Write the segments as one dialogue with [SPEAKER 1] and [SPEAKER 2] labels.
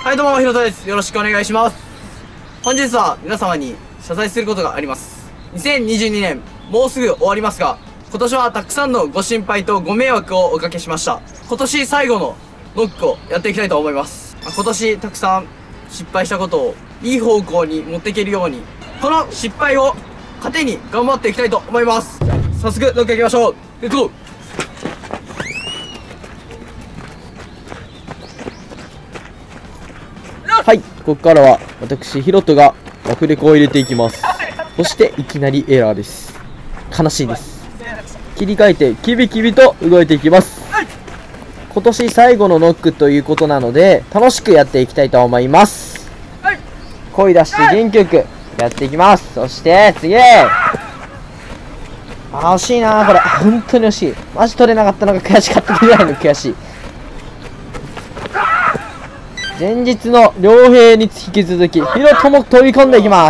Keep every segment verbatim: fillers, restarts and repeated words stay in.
[SPEAKER 1] はいどうも、ひろとです。よろしくお願いします。本日は皆様に謝罪することがあります。にせんにじゅうにねん、もうすぐ終わりますが、今年はたくさんのご心配とご迷惑をおかけしました。今年最後のノックをやっていきたいと思います。今年たくさん失敗したことをいい方向に持っていけるように、この失敗を糧に頑張っていきたいと思います。早速ノックいきましょう。レッツゴー。
[SPEAKER 2] はい、ここからは私ヒロトがアフレコを入れていきます。そしていきなりエラーです。悲しいです。切り替えてキビキビと動いていきます。今年最後のノックということなので楽しくやっていきたいと思います。声出して元気よくやっていきます。そして次、あー惜しいなー、これ本当に惜しい。マジ取れなかったのが悔しかったぐらいの悔しい。前日の両兵に引き続きヒロトも飛び込んでいきます。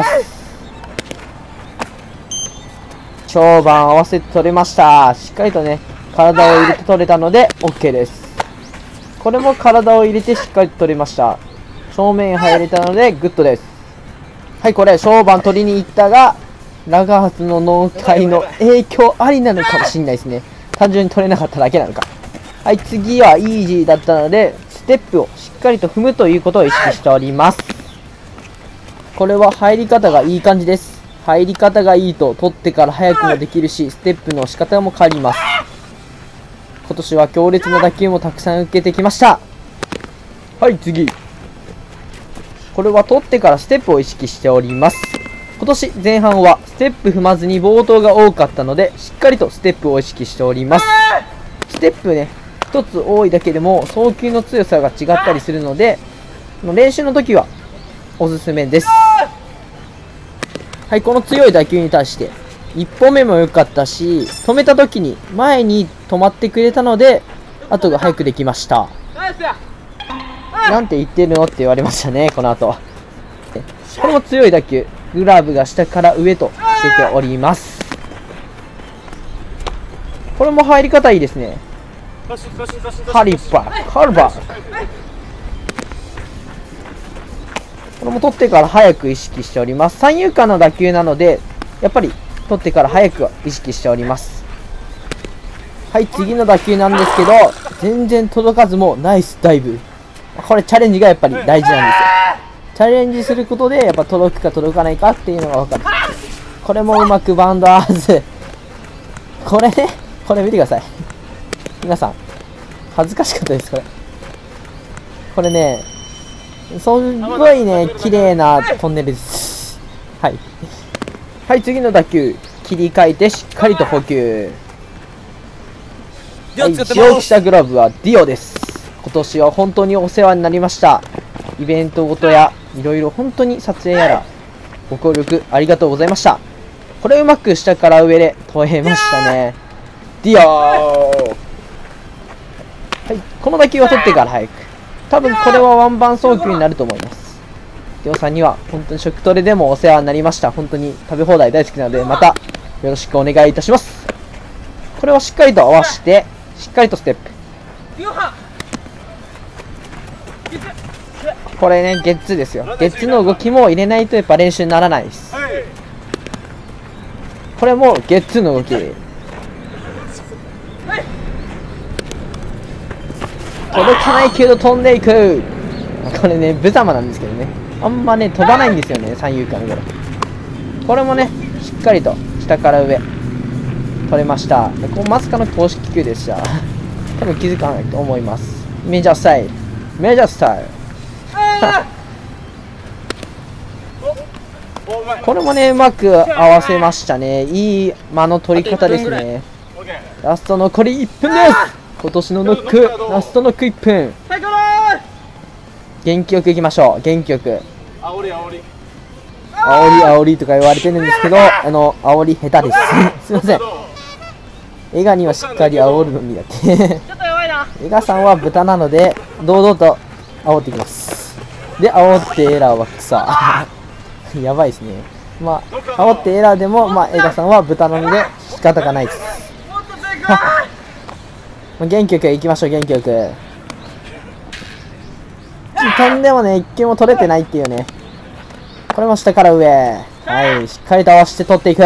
[SPEAKER 2] 長板合わせて取れました。しっかりとね体を入れて取れたので OK です。これも体を入れてしっかりと取れました。正面入れたのでグッドです。はい、これ長板取りに行ったがラガーツの農会の影響ありなのかもしれないですね。単純に取れなかっただけなのか。はい、次はイージーだったのでステップをしっかりと踏むということを意識しております。これは入り方がいい感じです。入り方がいいと取ってから早くもできるし、ステップの仕方も変わります。今年は強烈な打球もたくさん受けてきました。はい、次。これは取ってからステップを意識しております。今年前半はステップ踏まずに暴投が多かったので、しっかりとステップを意識しております。ステップね、一つ多いだけでも送球の強さが違ったりするので、練習の時はおすすめです。はい、この強い打球に対していっぽんめも良かったし、止めた時に前に止まってくれたので後が早くできました。なんて言ってるのって言われましたね。この後これも強い打球、グラブが下から上と出ております。これも入り方いいですね。ハリバーク、ハルバーク。これも取ってから早く意識しております。三遊間の打球なので、やっぱり取ってから早くは意識しております。はい、次の打球なんですけど、全然届かずもナイスダイブ。これチャレンジがやっぱり大事なんですよ。チャレンジすることで、やっぱ届くか届かないかっていうのが分かる。これもうまくバウンド合わず。これね、これ見てください。皆さん恥ずかしかったです。これこれね、すごいね綺麗なトンネルです。はいはい、次の打球切り替えてしっかりと補給。はい、使用したグラブはディオです。今年は本当にお世話になりました。イベントごとやいろいろ本当に撮影やらご協力ありがとうございました。これうまく下から上で取れましたね。ディオはい、この打球を取ってから早く。多分これはワンバン送球になると思います。デオさんには本当に食トレでもお世話になりました。本当に食べ放題大好きなので、またよろしくお願いいたします。これをしっかりと合わせて、しっかりとステップ。これね、ゲッツですよ。ゲッツの動きも入れないとやっぱ練習にならないです。これもゲッツの動き。届かないけど飛んでいく。これね、無様なんですけどね。あんまね、飛ばないんですよね、三遊間のぐらい。これもね、しっかりと下から上、取れました。ここまさかの公式球でした。多分気づかないと思います。メジャースタイル。メジャースタイル。これもね、うまく合わせましたね。いい間の取り方ですね。ラスト残りいっぷんです。今年のノック、ラストノックいっぷん。元気よくいきましょう。元気よく。煽り煽り。煽り煽りとか言われてるんですけど、あの、煽り下手です。すいません。エガにはしっかり煽るのにだって。エガさんは豚なので、堂々と煽っていきます。で、煽ってエラーは草。やばいですね。まあ、煽ってエラーでも、まあ、エガさんは豚なので仕方がないです。元気よくいきましょう、元気よく。 飛んでもね、一球も取れてないっていうね。これも下から上。はい、しっかりと合わせて取っていく。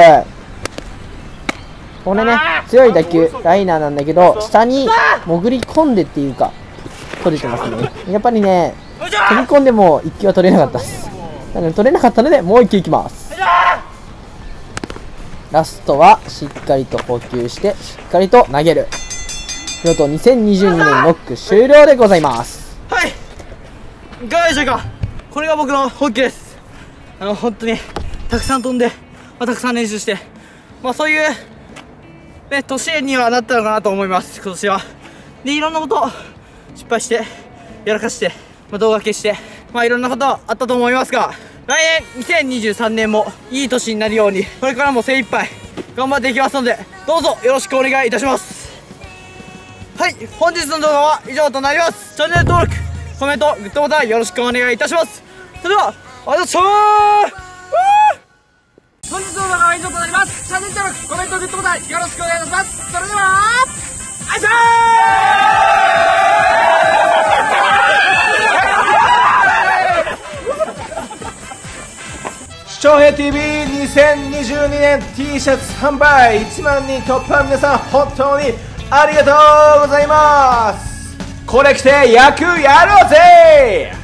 [SPEAKER 2] これね、強い打球、ライナーなんだけど、下に潜り込んでっていうか、取れてますね。やっぱりね、飛び込んでも一球は取れなかったです。なので取れなかったので、もう一球いきます。ラストは、しっかりと補給して、しっかりと投げる。見事にせんにじゅうにねんノック終了でございます。
[SPEAKER 1] はい、いかがでしょうか。これが僕のホッケーです。あの本当にたくさん飛んで、まあ、たくさん練習して、まあ、そういうね年にはなったのかなと思います。今年はでいろんなこと失敗してやらかして、まあ、動画消して、まあ、いろんなことあったと思いますが、来年にせんにじゅうさんねんもいい年になるように、これからも精一杯頑張っていきますので、どうぞよろしくお願いいたします。はい、本日の動画は以上となります。チャンネル登録、コメント、グッドボタンよろしくお願いいたします。それでは、ありがとうございました。本日の動画は以上となります。チャンネル登録、コメント、グッドボタンよろしくお願いいたします。それでは、あいしょー
[SPEAKER 3] 翔平 ティービーにせんにじゅうにねん T シャツ販売いちまんにん突破、皆さん本当にありがとうございます。これ着て野球やろうぜ。